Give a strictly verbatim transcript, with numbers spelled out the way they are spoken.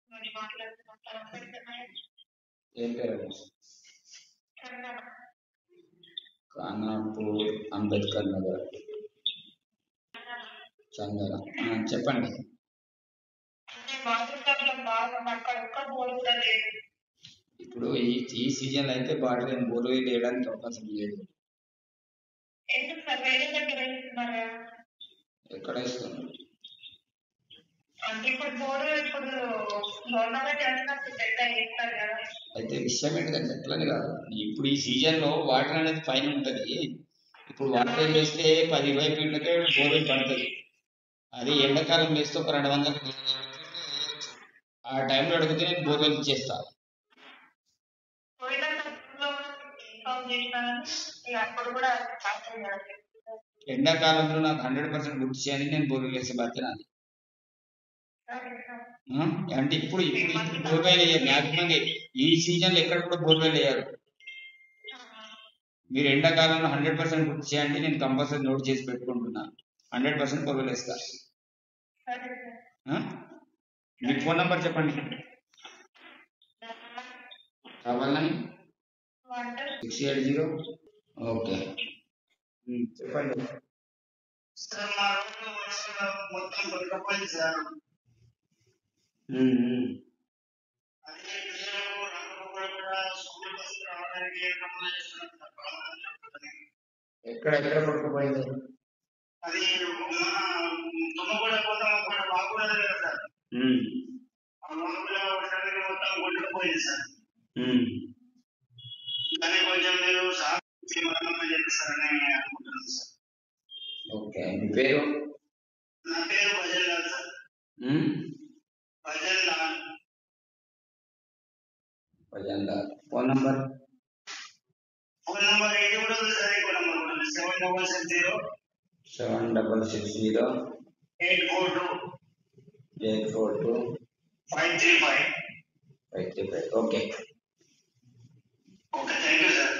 ఏం పేరు? ఖానాపూర్ అంబేద్కర్ నగర్ చందన. చెప్పండి. ఇప్పుడు ఈ ఈ సీజన్ అయితే బాటిల్ బోర్ వేయడానికి అవకాశం లేదు. ఎక్కడ ఇస్తున్నారు? అయితే విషయం ఏంటంటే ఎట్లని కాదు, ఇప్పుడు ఈ సీజన్ లో వాటర్ అనేది పైన ఉంటది. ఇప్పుడు వాటర్ వేస్తే పది ఇరవై ఫీట్లకే బోర్వెల్ పడుతుంది. అది ఎండాకాలం వేస్తే ఒక రెండు వందలు ఆ టైంలో అడిగితే నేను బోర్వెల్ చేస్తా. ఎండాకాలంలో నాకు హండ్రెడ్ పర్సెంట్ గుర్తు చేయాలి, నేను బోర్వెల్ వేసే బాధ్యత నాది. అంటే ఇప్పుడు ఇప్పుడు ఇప్పుడు బోర్వెల్ వేయాలి. మ్యాక్సిమం ఈ సీజన్ లో ఎక్కడ కూడా బోర్వెల్ వేయాలి. మీరు ఎండాకాలంలో హండ్రెడ్ పర్సెంట్ గుర్తు చేయండి, నేను కంపల్సరీ నోట్ చేసి పెట్టుకుంటున్నాను. హండ్రెడ్ పర్సెంట్ బోర్వెల్ వేస్తా. మీ ఫోన్ నంబర్ చెప్పండి. Double nine six eight zero. Okay, చెప్పండి. ఎక్కడ ఎక్కడ పడుకుపోయింది? అది తుమ్మగూడ పోతాం బాగుండదు కదా సార్. మొత్తం కొట్టుకుపోయింది సార్. దాన్ని కొంచెం మీరు సాయం చెప్పిస్తారని అనుకుంటున్నాను సార్. ఓకే, మీ పేరు? నా పేరు Bhajan Lal sir. Bhajan Lal. Bhajan Lal. Phone number? Phone number ఇది కూడా ఉంది సార్. ఇంకో number seven double six zero seven double six zero eight four two eight four two five three five five three five. Okay okay, thank you sir.